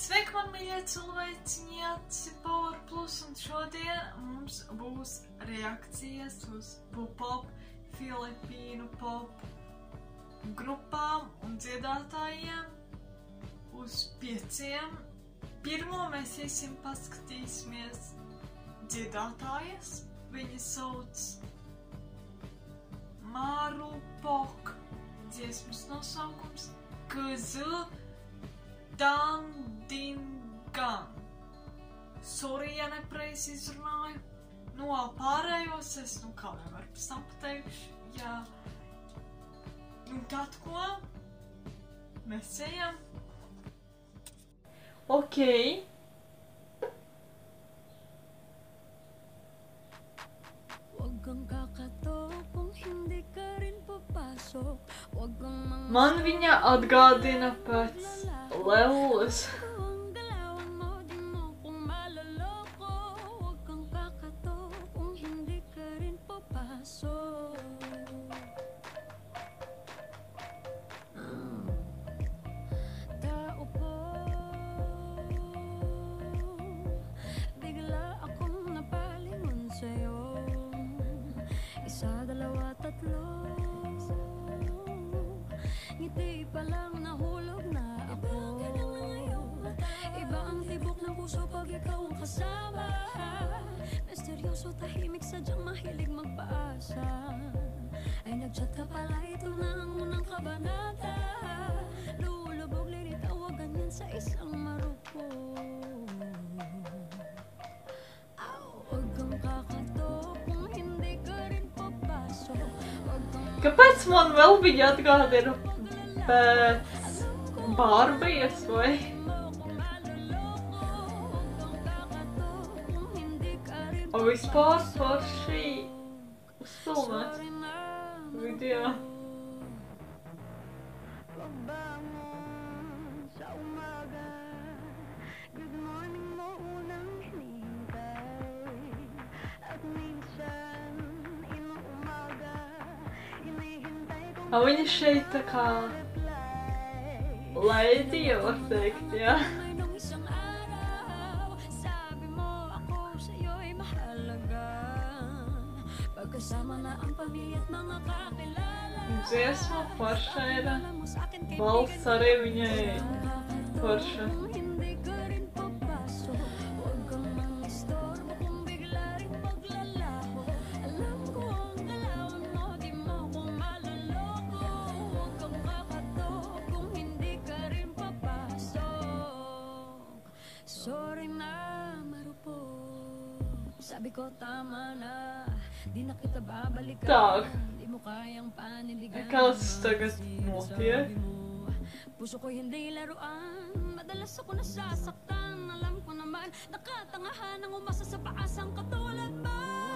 Sveiki, man mīļie cilvēciņi, aci Power Plus, un šodien mums būs reakcijas uz pop, Filipīnu pop grupām un dziedātājiem uz 5. Pirmo mēs iesim paskatīsimies dziedātājas. Viņa sauc Maru Pok. Dziesmas nosaukums Kızı Dandingan. Sorry, ja nepareizi izrunāju. Nu, pārējos es, kā nevaru pēc tam pateikšu, jā. Nu, tad ko? Mēs ejam. Ok. Man viņa atgādina pēc Leulas. Ngiti pa lang nahulog na ako. Iba ang tibok ng puso pag ikaw ang kasama. Misteryoso, tahimik, sadyang mahilig magpaasa. Ay nagchat ka pala, ito na ang unang kabanata. Lulubog, lilitawagan yan sa isang marupok. Huwag kang kakatok kung hindi ka rin papasok. Kāpēc man vēl viņa atgādina pēc Barbijas, vai? O vispār par šī uzfilmēt video. Viņa šeit tā kā lady, var teikt, jā. Dziesma forša ir, balss arī viņai forša. Sorry na, marupok. Sabi ko tama na, di na kita babalikan. Tak. Di mo kayang paniligan. Kas tagad notiek? Puso ko hindi laruan, madalas ako nasasaktan. Alam ko naman, nakatangahan ang umasa sa paasang katulad mo.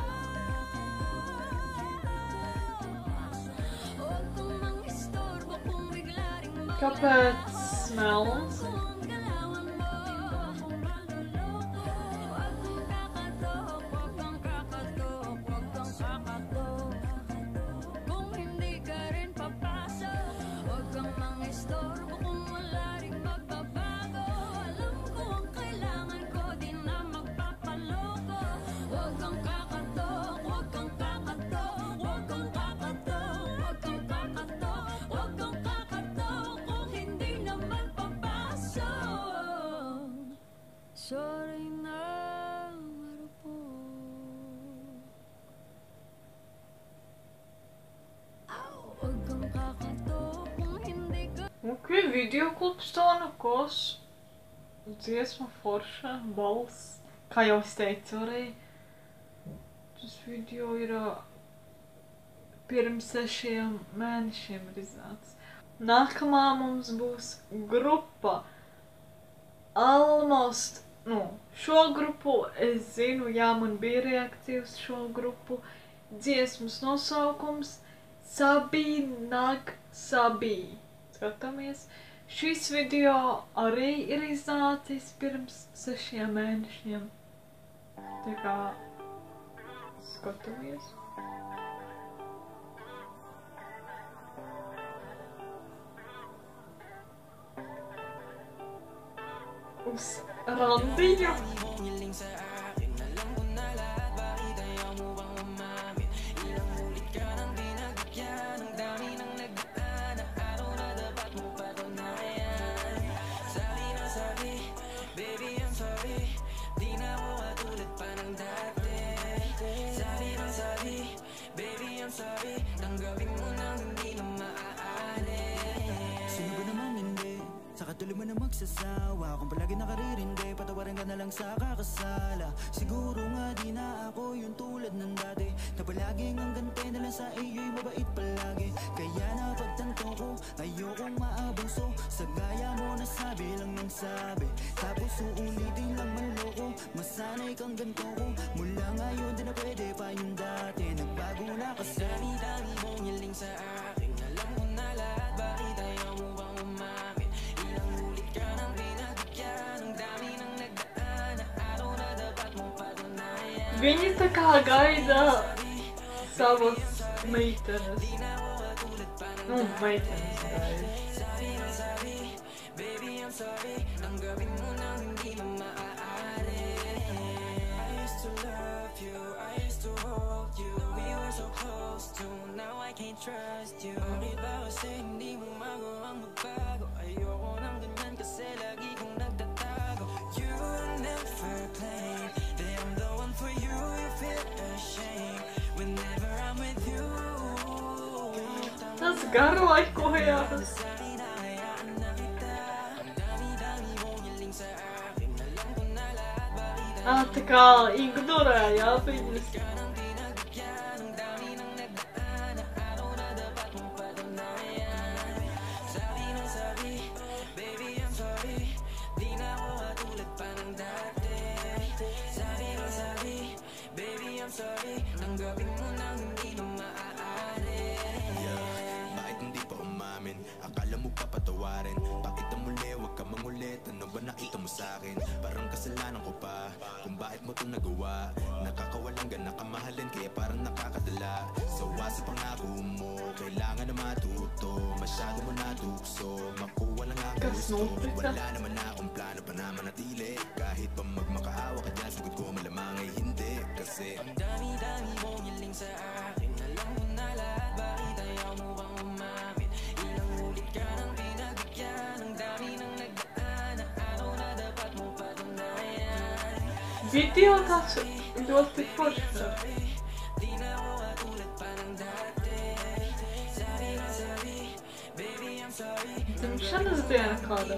Huwag kong mang-istorbo kung bigla ring maglaho. Kāpēc smells? Sorry na, marupok. Huwag kang kakatok kung hindi ka. Ok, videoklips tā nekas. Dziesma forša, balss. Kā jau es teicu arī, tas video ir pirms 6 mēnešiem izrādīts. Nākamā mums būs grupa Almost. Šo grupu es zinu, jā, man bija reakcija uz šo grupu. Dziesmas nosaukums Sabi Nag Sabi. Skatāmies. Šis video arī ir iznācis pirms 6 mēnešiem. Tā kā skatāmies. Randy nyo. Sino ba namang hindi? Sa katuloy mo na magsasawa. Kung palagi nakaririndi, patawarin ka na lang sa kakasala. Siguro nga di na ako yung tulad ng dati, na palaging ang gante na lang sa iyo'y mabait palagi. Kaya napagtanto ko, ayokong maabuso sa gaya mo na sabi lang ng sabi, tapos uulitin lang manloko. Masanay kang ganto ko, mula ngayon di na pwede pa yung dati. Nagbago na kasi dami-dami mong hiling sa akin. Alam ko na lahat, bakit ayaw mo bang umamin? Ilang ulit ka nang pinagkakyan, ang dami nang nagdaan na araw na dapat mong patunayan. Beni takagayda sabot maintenance. No maintenance, guys. Baby, I'm sorry, ang gawin mo nang hindi na maaari. I used to love you, I used to hold you, we were so close to, now I can't trust you. Bakit ba kasi hindi mo magawang magbago? Ayoko nang ganyan kasi lagi kong nagtatago. You never claim that I'm the one for you, you feel ashamed whenever I'm with you. Tas garlay koyarız. Taka ignora yapınız. Bakit hindi pa umamin? Akala mo pa patawarin? Bakit ang muli? Huwag ka mangulit. Ano ba nakita mo sa'kin? Parang kasalanan ko pa kung bakit mo ito nagawa. Nakakawalang gana ka mahalin, kaya parang nakakadala. Sawa sa pangako mo, kailangan na matuto. Masyado mo natukso, makuha lang ang gusto. Wala naman akong plano pa na manatili. Kahit pa magmakaawa ka dyan, sagot ko malamang ay hindi. Kasi ang dami-dami mong hiling sa akin. Alam ko na lahat, bakit ayaw mo bang umamin? Ilang ulit ka nang pinagkakyan, ang dami nang nagdaan na araw na dapat mo patunayan. Video tas låter första. Di na ako katulad pa ng dati. Sabi na sabi, baby I'm sorry. Tym kändes det en kade.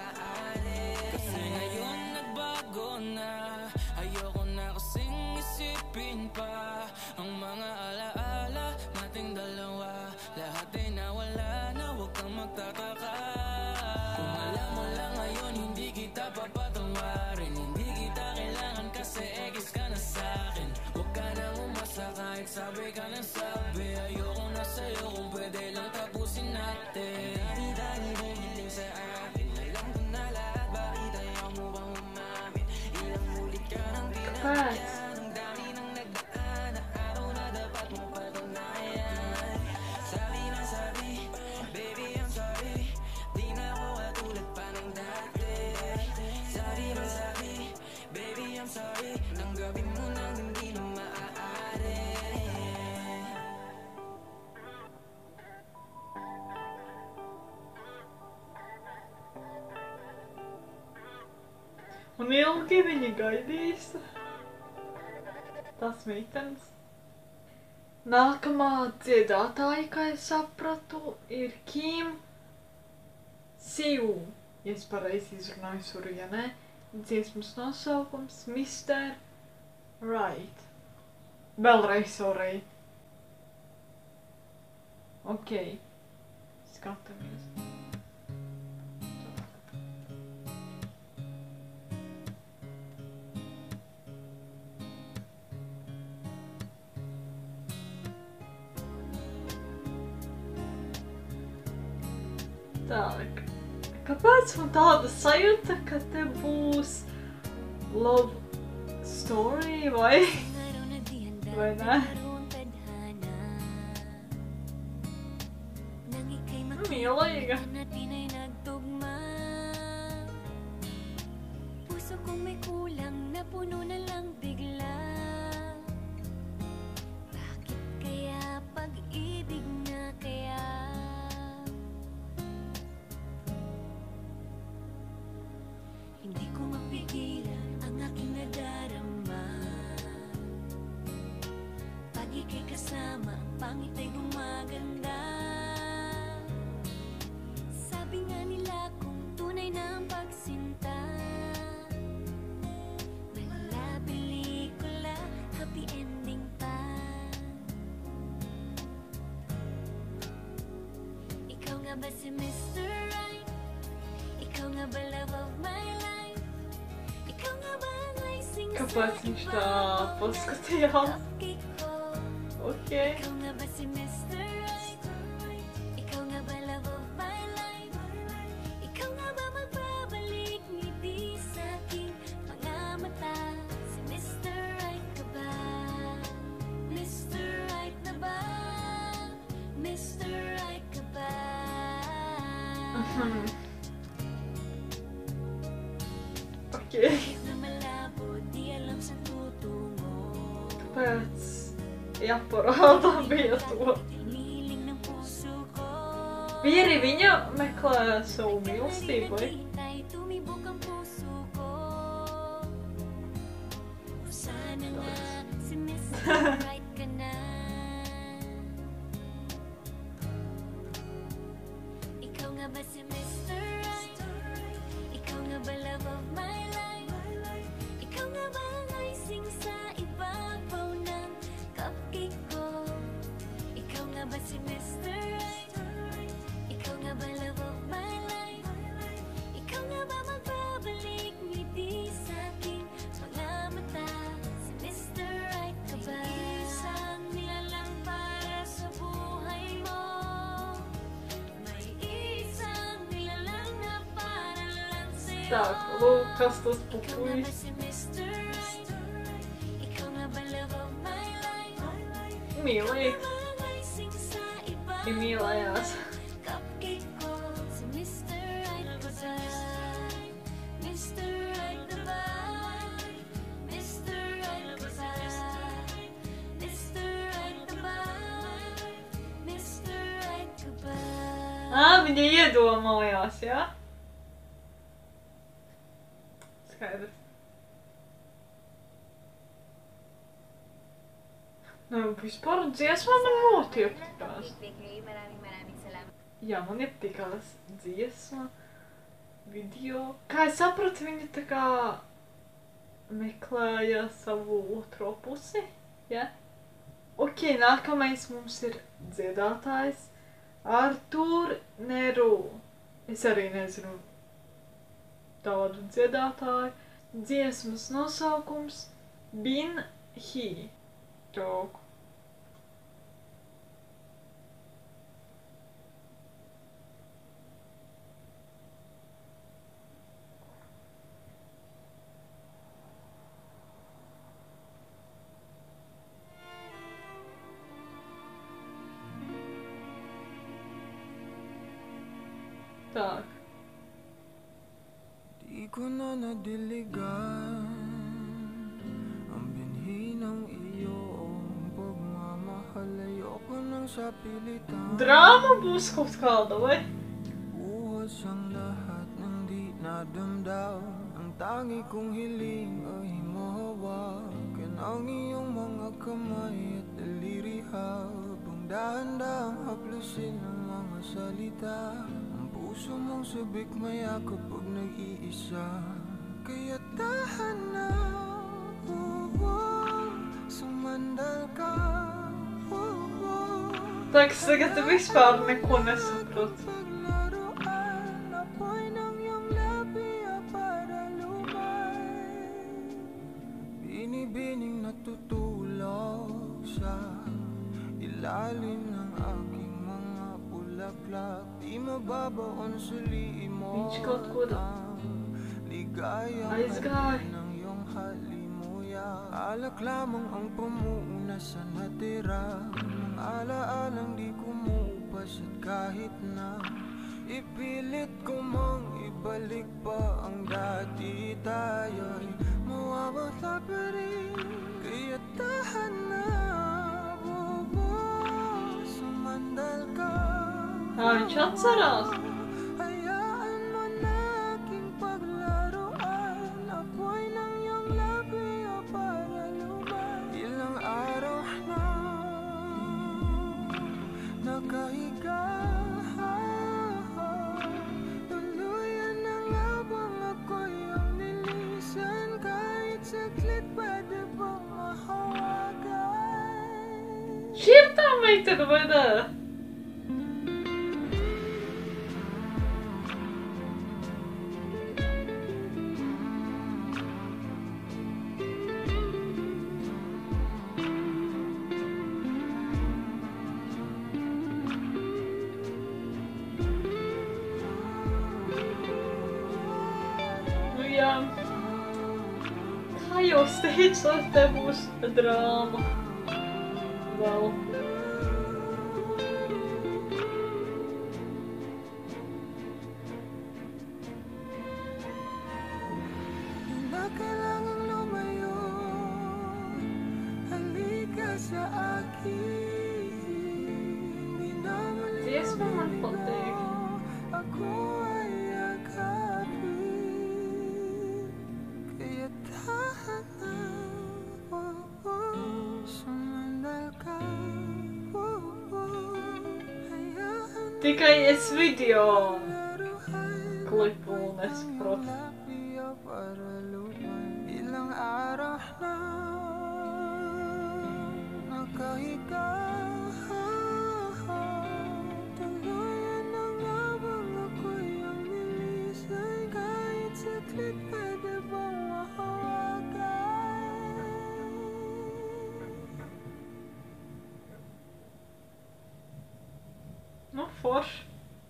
Kasi ngayon nagbago na, ayoko na kasing isipin pa ang mga alaala nating dalawa. Lahat ay nawala na, huwag kang magtataka. Kung alam mo lang ngayon, hindi kita papatawarin. Hindi kita kailangan kasi egis ka na sa'kin. Huwag ka nang umasa kahit sabi ka ng sabi. Ayoko na sa'yo kung pwede lang tapusin natin. Dami-dami mong hiling sa akin. Alam ko na lahat, bakit ayaw mo bang umamin? Ilang ulit ka nang pinagkakyan, ang dami nang nagdaan na araw na dapat mo patunayan. Sabi na sabi, baby I'm sorry, di na ako katulad pa ng dati. Sabi na sabi, baby I'm sorry, ang gawin mo nang hindi na maaari. Hon är omgiven i guides. Tas meitenes. Nākamā dziedātāja, kā es sapratu, ir Kim Siu. Ja es pareizi izrunāju suru, ja ne. Dziesmas nosaukums Mr. Right. Vēlreiz sorry. Ok. Skatāmies. Tak. Kāpēc man tāda sajūta, ka te būs love story vai ne? Mīlīga. puso kong may kulang na puno na lang bigla. Bakit kaya pag-ibig na kaya? Hindi ko mapigilan ang aking nadarama. Pag ika'y kasama, ang pangit ay gumaganda. Sabi nga nila kung tunay na ang pagsinta, wala pelikula, happy ending pa. Ikaw nga ba si Mr. Right? Ikaw nga ba love of my life? Ikaw nga ba ang icing sa Kapatid iba? na poskoteo. Cupcake ko. Okej. Ikaw nga ba si Mr. Right? Ikaw nga ba love of my life? Ikaw nga ba magbabalik ngiti sa aking mga mata? Si Mr. Right ka ba? Mr. Right na ba? Mr. Right ka ba? Okej. Kahit na malabo, di alam saan tutungo. Kapats. Jag pratar med två. Hiniling ng puso ko. Viri vinyo mekla so milsty boy. Hintay, tumibok ang puso ko. Sana nga si Mr. Right ka na. Ikaw nga ba si Mr. Right? Ikaw nga ba love of my life? Ikaw nga ba ang icing sa ibabaw ng cupcake ko? Ikaw nga ba si Mr. Right? Ikaw nga ba love of my life? Ikaw nga ba magbabalik ngiti sa aking mga mata? Si Mr. Right ka ba? Isang nilalang para sa buhay mo. May isang nilalang na para lang sa'yo. Tak, Lukas to Ikaw nga spokój. ba si Mr. Right? Ikaw nga ba love of my life? Milý. Mga icing sa ibabaw I milá jas. cupcake ko. Si Mr. Right na ba? Mr. Right na ba? Mr. Right na ba? Mr. Right na ba? Mr. Right ka ba? Мне еду малояс, ja? Skaidrs. No, vispār dziesma man ļoti iepatikās. Maraming salamat. Jā, man iepatikās dziesma, video. Kā es sapratu, viņi tā kā meklēja savu otro pusi, ja? Ok, nākamais mums ir dziedātājs Artur Neru. Es arī nezinu tādu dziedātāju. Dziesmas nosaukums Bin Hi. Čauku. Tak. Di ko na nadiligan ang binhi ng iyong pagmamahal. Ayoko nang sa pilitan. Drama būs kaut kāda, vai? Buhos ang lahat ng di nadamdam. Ang tangi kong hiling ay mahawakan ang iyong mga kamay at daliri habang dahan-dahang haplusin ang mga salita. Ang puso mong sabik mayakap pag nag-iisa. Kaya tahan na, sumandal ka. Tak, tagad vispār neko nesaprotu. Paglaruan, apoy ng iyong labi para lumay. Binibining natutulog sa ilalim ng aking mga bulaklak. Di mababaon sa liim mo Viņš kaut ko ligaya aizgāja. ng iyong halimuyak. Alak lamang ang pamuuna sa natira ng alaalang di kumupas at kahit na ipilit ko mang ibalik pa ang dati tayo. Viņš atcerās. Hayaan mo na aking paglaruan. Ako'y nang iyong labi para luman. Ilang araw na nakahiga. Tuluyan na nga bang ako'y ang linisan? Kahit saglit pwede bang mahawagan? Shifter meiteni bana. Ja, Kajo steeds als te būs drāma. Vēl. Na kailangang lumayo. Halika sa akin. Minamaliw Yes, man, patay. ako ay yakapin. Kaya tahan na. Sumandal ka. Hayaan Tikai es video laruan. klipu nesaprotu. Para luman. Ilang araw na nakahiga. Tuluyan na nga bang ako'y ang lilisan? Kahit saglit pwede bang mahawagan? Nu, forši.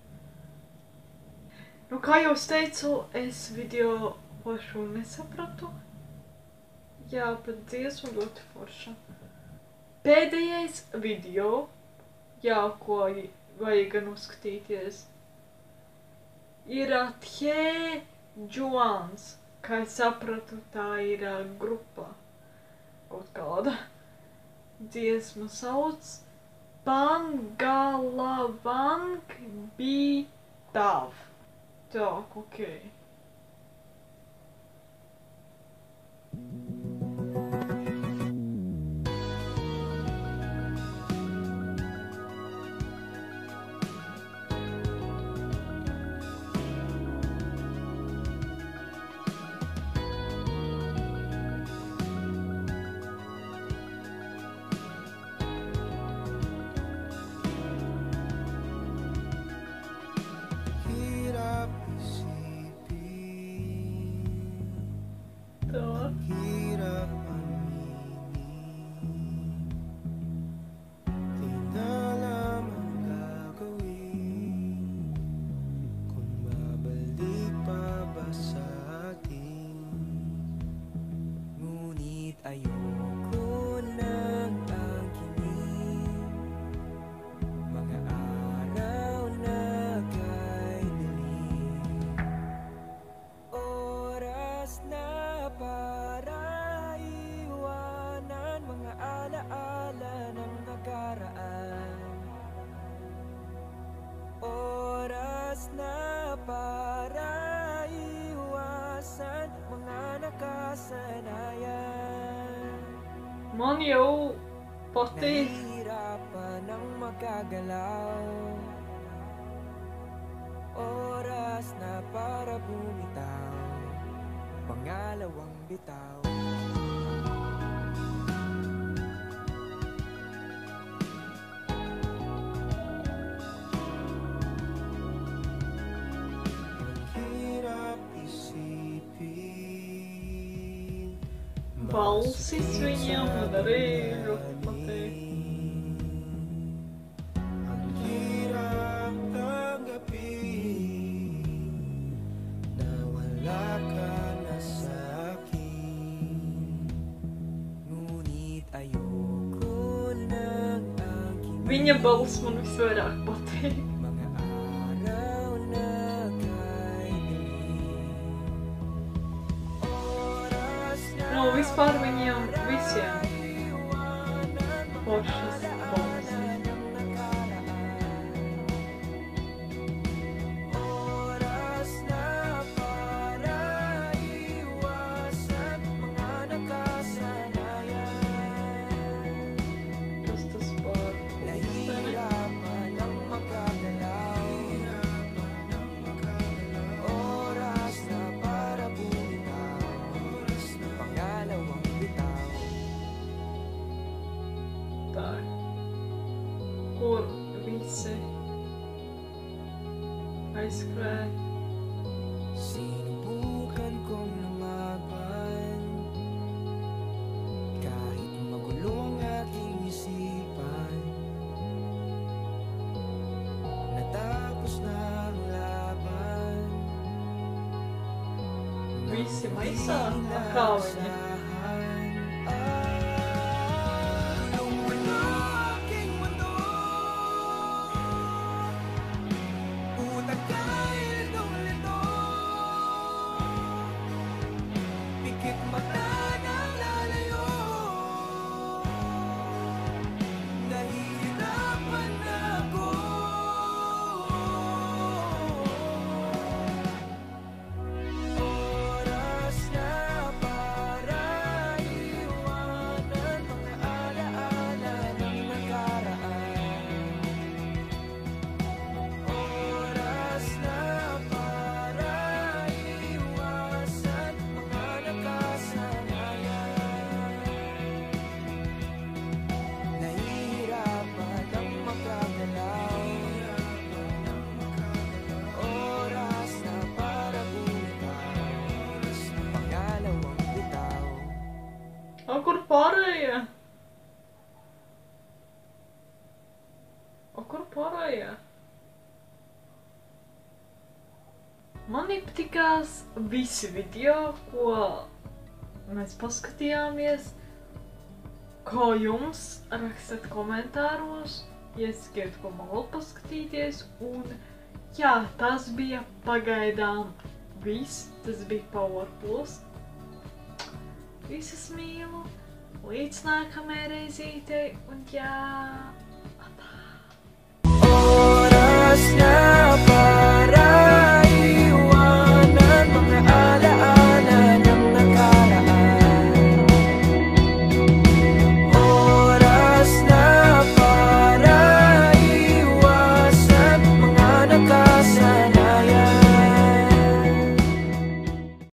Nu, kā jau es teicu, es video pašu nesapratu. Jā, bet dziesmu ļoti forša. Pēdējais video, jā, ko vajag gan uzskatīties, ir Tjē Džuans. Kā es sapratu, tā ir grupa. Kaut kāda. Dziesma sauc Bangalavang Bitav. Так, окей. Hirap isipin, Так. hirap aminin. Di na alam ang gagawin. Kung babalik pa ba sa atin? Ngunit ayoko nang angkinin. Mga araw na kay dilim. Oras na para iwanan mga alaala ng nakaraan. Oras na para iwasan mga nakasanayan. Man jau patīk. Nahihirapan ang magagalaw. Oras na para bumitaw. Pangalawang bitaw. Ang hirap isipin. Balsis viņiem un arī ļoti patīk. Ang hirap tanggapin na wala ka na sa akin. Ngunit ayoko nang angkinin. Viņa balss man visvairāk patīk. Mga araw na kay dilim. Oras na Nu, vispār viņiem visiem iwanan foršas balss. ng nakaraan. aizskrēja. Sinubukan kong lumaban kahit magulo ang aking isipan. Natapos na ang laban. Visi maisā pakāviņi. Kur pārējie? Kur pārējie? Man iepatikās visi video, ko mēs paskatījāmies. Kā jums? Rakstat komentāros, iesakiet, ko man vēl paskatīties. Un jā, tas bija pagaidām viss. Tas bija Power Plus. Visus mīlu, līdz nākamajai reizītei, un jā, atā! Oras na